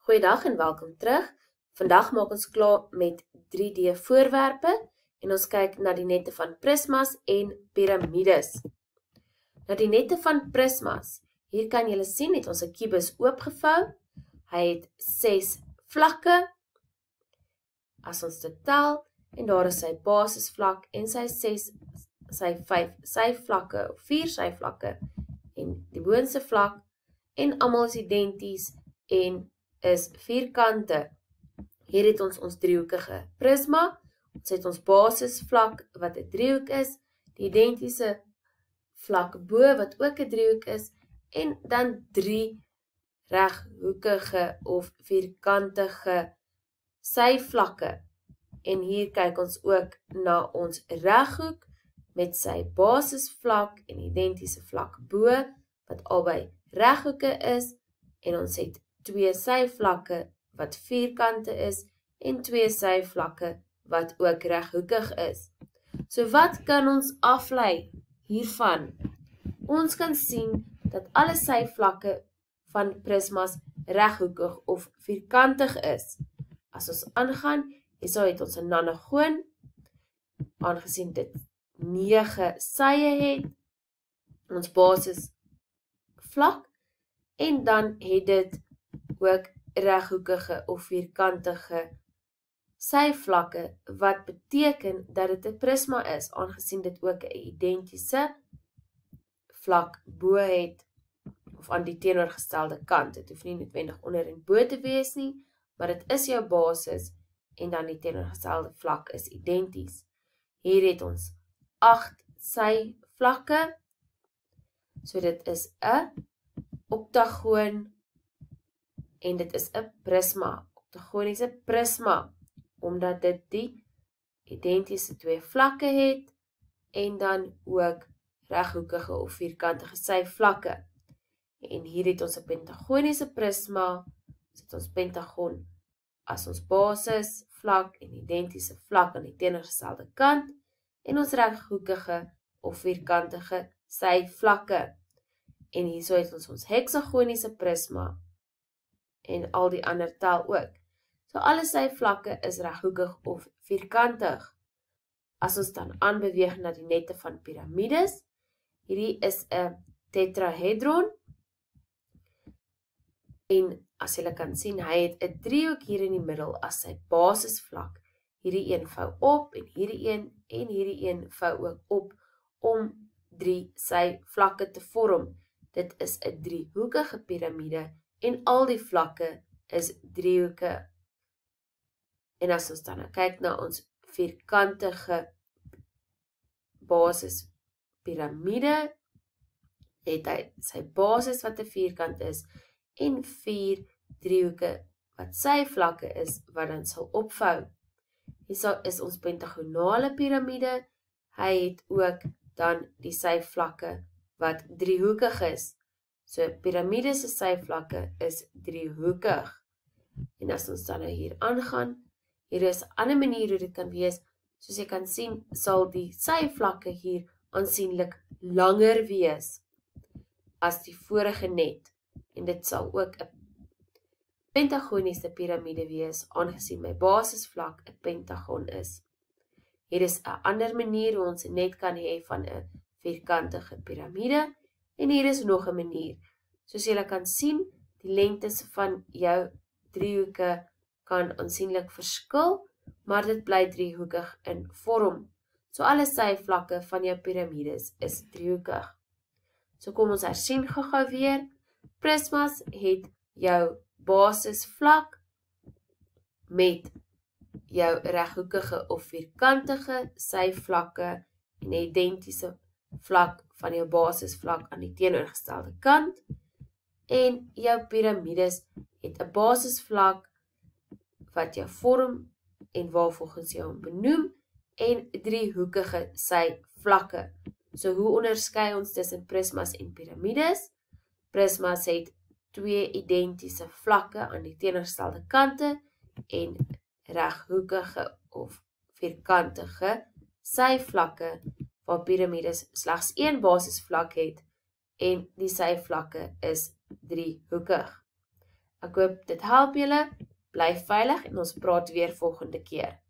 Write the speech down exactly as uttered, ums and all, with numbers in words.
Goeiedag en welkom terug. Vandag maak ons klaar met drie D voorwerpe en ons kyk na die nette van prismas en piramides. Nou die nette van prismas. Hier kan julle sien het ons 'n kubus oopgevou. Hy het ses vlakke. As ons dit tel en daar is sy basisvlak en sy ses sy vyf sy vlakke of vier sy vlakke en die boonste vlak en almal is identies en is vierkante. Hier het ons ons driehoekige prisma. Ons het ons basisvlak wat 'n driehoek is, die identiese vlak bo wat ook 'n driehoek is en dan drie reghoekige of vierkantige syvlakke. En hier kyk ons ook na ons reghoek met sy basisvlak en identiese vlak bo wat albei reghoeke is en ons het twee syvlakke wat vierkante is en twee syvlakke wat ook reghoekig is. So wat kan ons aflei hiervan? Ons kan sien dat alle syvlakke van prismas reghoekig of vierkantig is. As ons aangaan, hierso het ons 'n nanogoon, aangesien dit nege sye het, ons basis vlak en dan het dit ook reghoekige of vierkantige syvlakke wat beteken dat dit 'n prisma is, aangesien dit ook 'n identiese vlak bo het of aan die teenoorgestelde kant. Dit hoef nie noodwendig onder en bo te wees nie, maar dit is jou basis en dan die teenoorgestelde vlak is identies. Hier het ons agt syvlakke. So dit is 'n oktagoon en dit is 'n prisma, oktagoniese prisma, omdat dit die identiese twee vlakke het en dan ook reghoekige of vierkantige syvlakke. En hier het ons 'n pentagoniese prisma, ons het ons pentagon as ons basis vlak en identiese vlak aan die teenoorgestelde kant en ons reghoekige of vierkantige syvlakke. En hierso het ons ons heksagoniese prisma en al die ander tel ook. So alle sy vlakke is reghoekig of vierkantig. As ons dan aanbeweeg na die nette van piramides, hierdie is 'n tetrahedron. En as julle kan sien, hy het 'n driehoek hier in die middel as sy basisvlak. Hierdie een vou op en hierdie een en hierdie een vou ook op om drie sy vlakke te vorm. Dit is 'n driehoekige piramide en al die vlakke is driehoeke. En as ons dan kyk na ons vierkantige basis piramide, het hy sy basis wat 'n vierkant is en vier driehoeke wat sy vlakke is wat dan sal opvou. Hier is ons pentagonale piramide. Hy het ook dan die syvlakke wat driehoekig is. So piramide se syvlakke is driehoekig. En as ons dan nou hier aangaan, hier is 'n ander manier hoe dit kan wees. Soos jy kan sien, sal die syvlakke hier aansienlik langer wees as die vorige net. En dit sal ook 'n pentagoniese piramide wees, aangesien my basisvlak 'n pentagon is. Hier is 'n ander manier hoe ons net kan hê van 'n vierkantige piramide. En hier is nog 'n manier. Soos julle kan sien, die lengtes van jou driehoeke kan aansienlik verskil, maar dit bly driehoekig in vorm. So alle syvlakke van jou piramides is driehoekig. So kom ons hersien gou-gou weer. Prismas het jou basisvlak met jou reghoekige of vierkantige syvlakke en 'n identiese vlak van jou basisvlak aan die teenoorgestelde kant. En jou piramides het 'n basisvlak wat jou vorm en waarvolgens jy hom benoem en driehoekige syvlakke. So hoe onderskei ons tussen prismas en piramides? Prismas het twee identiese vlakke aan die teenoorgestelde kante en reghoekige of vierkantige syvlakke, waar piramides slegs een basisvlak het en die syvlakke is driehoekig. Ek hoop dit help julle. Bly veilig en ons praat weer volgende keer.